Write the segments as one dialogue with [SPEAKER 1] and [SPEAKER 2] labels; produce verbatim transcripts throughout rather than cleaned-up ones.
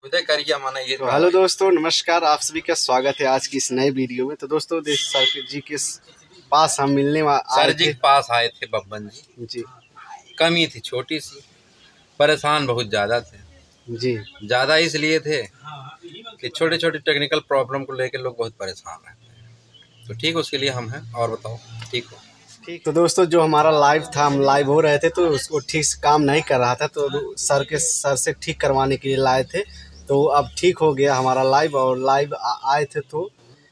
[SPEAKER 1] उदय करिया माना ये।
[SPEAKER 2] तो हेलो दोस्तों, नमस्कार, आप सभी का स्वागत है आज की इस नए वीडियो में। तो दोस्तों सर जी के पास हम मिलने
[SPEAKER 1] सर जी के पास आए थे बब्बन जी
[SPEAKER 2] जी।
[SPEAKER 1] कमी थी छोटी सी, परेशान बहुत ज़्यादा थे
[SPEAKER 2] जी।
[SPEAKER 1] ज़्यादा इसलिए थे कि छोटे छोटे टेक्निकल प्रॉब्लम को लेकर लोग बहुत परेशान रहते हैं। तो ठीक उसके लिए हम हैं। और बताओ ठीक हो?
[SPEAKER 2] ठीक। तो दोस्तों जो हमारा लाइव था, हम लाइव हो रहे थे तो उसको ठीक से काम नहीं कर रहा था, तो सर के सर से ठीक करवाने के लिए लाए थे। तो अब ठीक हो गया हमारा लाइव, और लाइव आए थे तो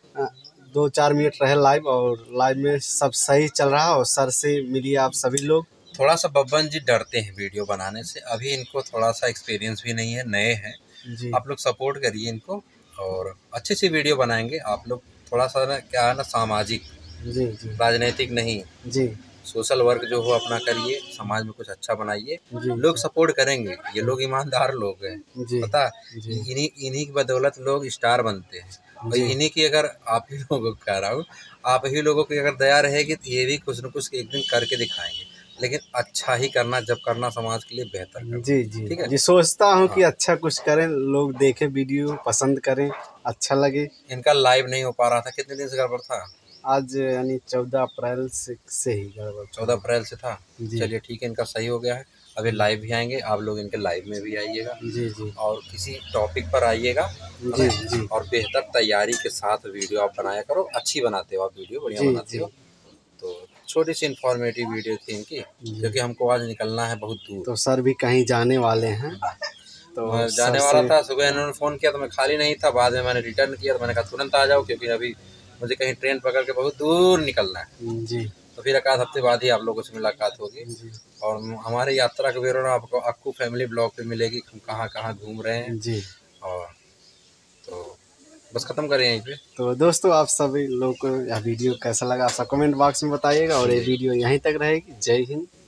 [SPEAKER 2] दो चार मिनट रहे लाइव, और लाइव में सब सही चल रहा है। और सर से मिलिए आप सभी लोग।
[SPEAKER 1] थोड़ा सा बब्बन जी डरते हैं वीडियो बनाने से, अभी इनको थोड़ा सा एक्सपीरियंस भी नहीं है, नए हैं जी। आप लोग सपोर्ट करिए इनको और अच्छी सी वीडियो बनाएंगे। आप लोग थोड़ा सा ना क्या है ना, सामाजिक
[SPEAKER 2] जी जी,
[SPEAKER 1] राजनीतिक नहीं जी, सोशल वर्क जो हो अपना करिए, समाज में कुछ अच्छा बनाइए, लोग सपोर्ट करेंगे। ये लोग ईमानदार लोग हैं, पता इन्हीं इन्हीं की बदौलत लोग स्टार बनते हैं। और इन्हीं की अगर आप ही लोगों को कह रहा हूँ, आप ही लोगों की अगर दया रहेगी तो ये भी कुछ न कुछ एक दिन करके दिखाएंगे। लेकिन अच्छा ही करना, जब करना समाज के लिए बेहतर करना। जी जी, ठीक है जी। सोचता हूँ हाँ। कि अच्छा कुछ करें, लोग देखें, वीडियो पसंद करें, अच्छा लगे। इनका लाइव नहीं हो पा रहा था, कितने दिन से गड़बड़ था? आज यानी चौदह अप्रैल से से ही गड़बड़, चौदह अप्रैल से था। चलिए ठीक है, इनका सही हो गया है। अभी लाइव भी आएंगे, आप लोग इनके लाइव में भी आइएगा जी जी, और किसी टॉपिक पर आइएगा जी जी, और बेहतर तैयारी के साथ वीडियो आप बनाया करो। अच्छी बनाते हो आप वीडियो, बढ़िया बनाते हो। तो छोटी सी इंफॉर्मेटिव वीडियो थी इनकी, क्योंकि हमको आज निकलना है बहुत दूर।
[SPEAKER 2] तो सर भी कहीं जाने वाले हैं,
[SPEAKER 1] तो मैं जाने वाला था। सुबह इन्होंने फ़ोन किया तो मैं खाली नहीं था, बाद में मैंने रिटर्न किया तो मैंने कहा तुरंत आ जाओ, क्योंकि अभी मुझे कहीं ट्रेन पकड़ के बहुत दूर निकलना है जी। तो फिर एक आध हफ्ते बाद ही आप लोगों से मुलाकात होगी और हमारे यात्रा का विवरण आपको अक्कू फैमिली ब्लॉग पे मिलेगी, हम कहाँ कहाँ घूम रहे हैं जी। और तो बस ख़त्म करें यहीं पे।
[SPEAKER 2] तो दोस्तों आप सभी लोगों को यह वीडियो कैसा लगा, आप सब कमेंट बॉक्स में बताइएगा, और ये वीडियो यहीं तक रहेगी। जय हिंद।